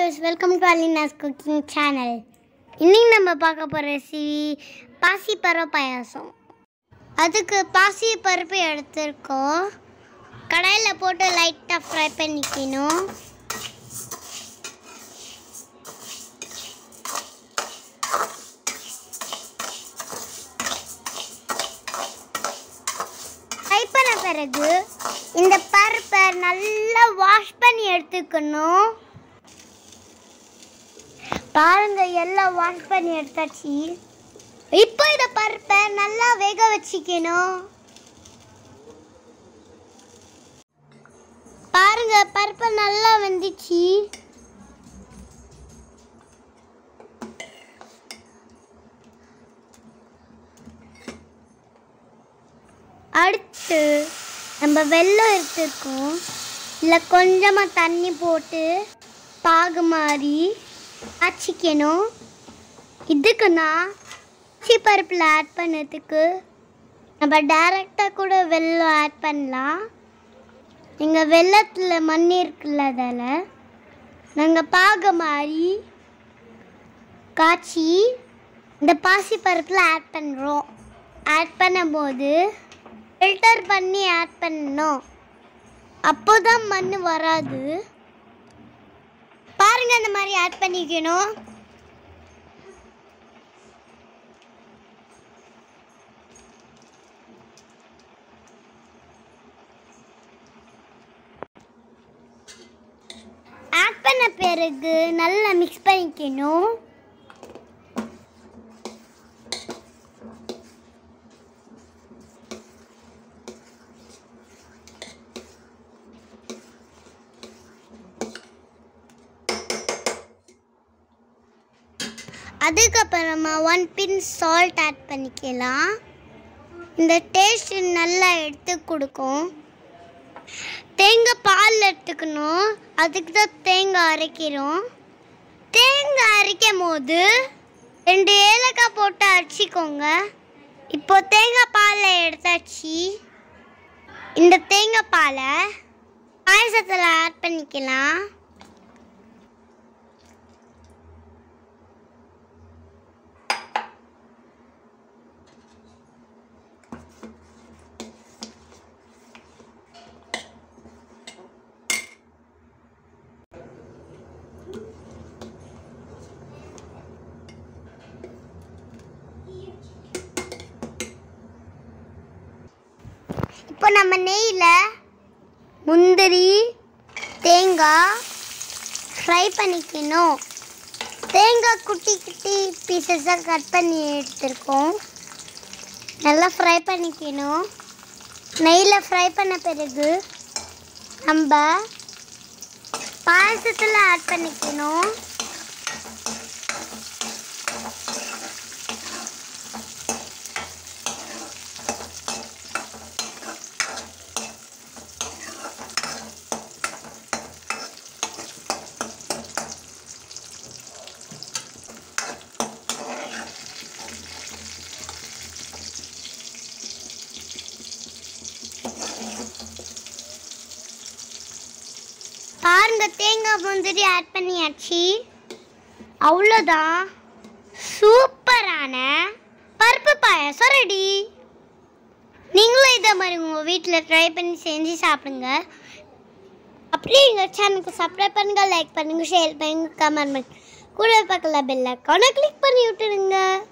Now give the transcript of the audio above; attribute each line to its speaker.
Speaker 1: viewers, welcome to Alina's cooking channel. இன்னைக்கு நம்ம பார்க்க போற ரெசிபி பாசி பருப்பு பாயாசம். அதுக்கு பாசி பருப்பு எடுத்துக்கோம். கடாயில போட்டு லைட்டா ஃப்ரை பண்ணிக்கணும். ஃப்ரை பண்ண பிறகு இந்த பருப்பை நல்லா வாஷ் பண்ணி எடுத்துக்கணும். பாருங்க எல்லாம் வாஷ் பண்ணி எடுத்தாச்சு. இப்போ இந்த பருப்பை நல்லா வேக வச்சுக்கணும். பாருங்க பருப்பு நல்லா வெந்துச்சு. அடுத்து நம்ம வெல்லம் எடுத்துக்கோம். இல்லை கொஞ்சமாக தண்ணி போட்டு பாகு மாதிரி காய்ச்சிக்கணும். இதுக்கு நான் பருப்பில் ஆட் பண்ணதுக்கு நம்ம டைரெக்டாக கூட வெல்லம் ஆட் பண்ணலாம். எங்கள் வெல்லத்தில் மண் இருக்குல்ல, அதால் நாங்கள் பாகு மாதிரி காய்ச்சி இந்த பாசி பருப்பில் ஆட் பண்ணுறோம். ஆட் பண்ணும்போது ஃபில்டர் பண்ணி ஆட் பண்ணணும். அப்போ தான் மண் வராது. பாருங்க இந்த மாதிரி ஆட் பண்ணிக்கணும். ஆட் பண்ண பிறகு நல்லா மிக்ஸ் பண்ணிக்கணும். அதுக்கப்புறமா 1 பின் சால்ட் ஆட் பண்ணிக்கலாம். இந்த டேஸ்ட் நல்லா எடுத்து கொடுக்கும். தேங்காய் பால் எடுத்துக்கணும். அதுக்கு தான் தேங்காய் அரைக்கிறோம். தேங்காய் அரைக்கும் போது 2 ஏலக்காய் போட்டு அரைச்சிக்கோங்க. இப்போ தேங்காய் பாலை எடுத்தாச்சு. இந்த தேங்காய் பாலை பாயசத்தில் ஆட் பண்ணிக்கலாம். இப்போ நம்ம நெய்யில் முந்திரி தேங்காய் ஃப்ரை பண்ணிக்கணும். தேங்காய் குட்டி குட்டி பீசஸாக கட் பண்ணி எடுத்துருக்கோம். நல்லா ஃப்ரை பண்ணிக்கணும். நெய்யில் ஃப்ரை பண்ண பிறகு நம்ம பாயசத்தில் ஆட் பண்ணிக்கணும். பாருங்க தேங்காய் முந்திரி ஆட் பண்ணியாச்சு. அவ்வளோதான், சூப்பரான பருப்பு பாயாசம் ரெடி. நீங்களும் இதே மாதிரி உங்கள் வீட்டில் ட்ரை பண்ணி செஞ்சு சாப்பிடுங்க. அப்படியே எங்கள் சேனலுக்கு சப்ஸ்கிரைப் பண்ணுங்கள், லைக் பண்ணுங்கள், ஷேர் பண்ணுங்கள், கமெண்ட் பண்ணுங்கள். கூட பக்கத்தில் பெல் ஐகானை கிளிக் பண்ணி விட்டுடுங்க.